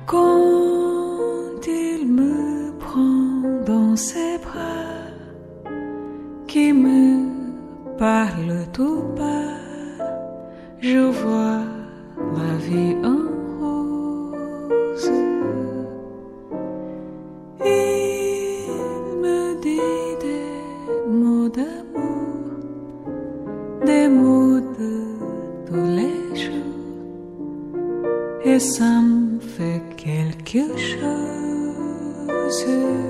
Quand il me prend dans ses bras, qui me parle tout bas, je vois la vie en rose. Il me dit des mots d'amour, des mots de tous les jours, et ça me fait quelque chose.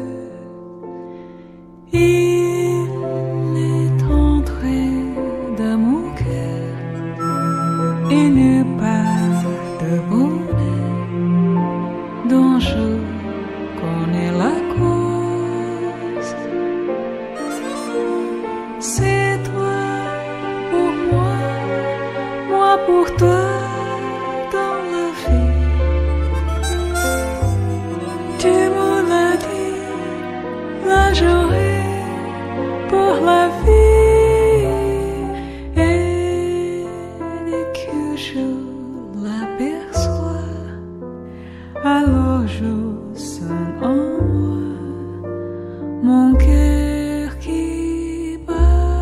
Il est entré dans mon cœur, une part de bonheur dont je connais la cause. C'est toi pour moi, moi pour toi dans la vie. Tu me l'as dit, la journée pour la vie, et dès que je l'aperçois, alors je sens en moi mon cœur qui bat.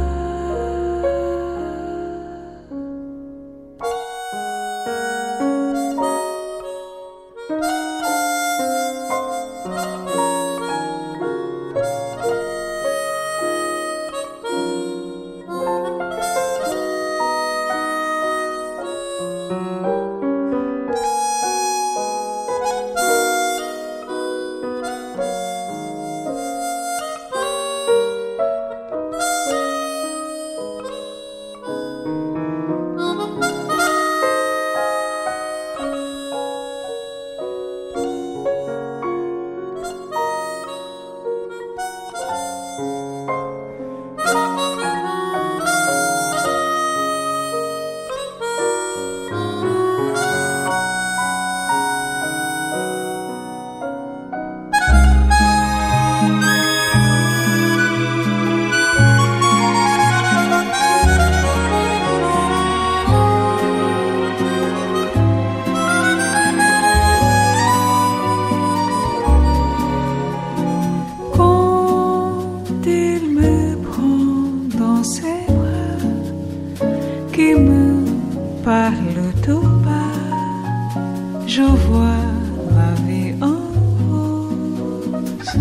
Qui me parle tout bas, je vois la vie en rose.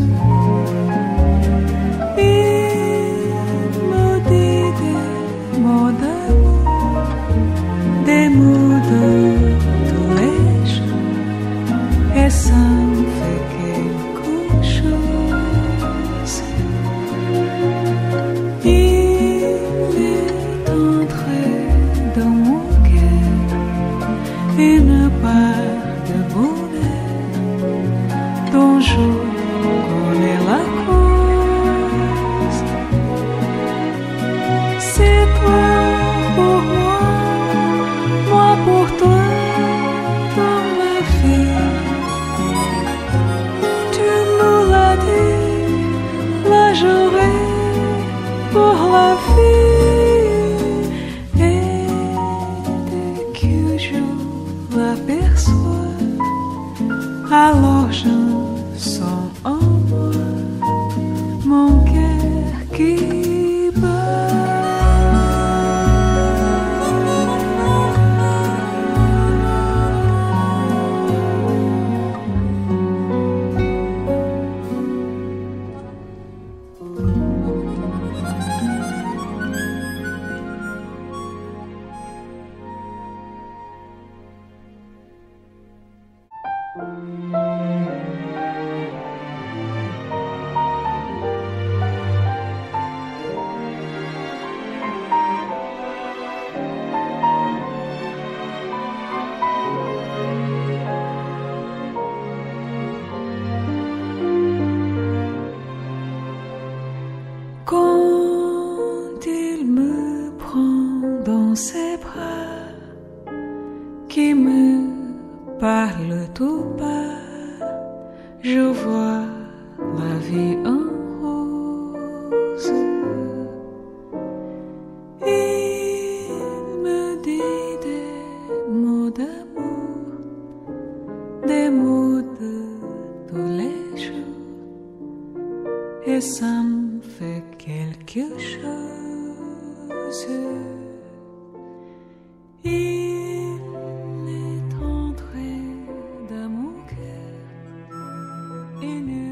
Il me dit des mots d'amour, des mots de tous les jours, et ça me fait quelque chose. Une part de bonheur dont je connais la cause. C'est toi pour moi, moi pour toi dans ma vie. Tu me l'as dit, la journée pour la vie. L'aperçois, alors je sens en moi mon cœur qui bat. Quand il me prend dans ses bras, qui me parle tout bas, je vois la vie en rose. Il me dit des mots d'amour, des mots de tous les jours et ça me fait quelque chose. Il est entré dans mon cœur une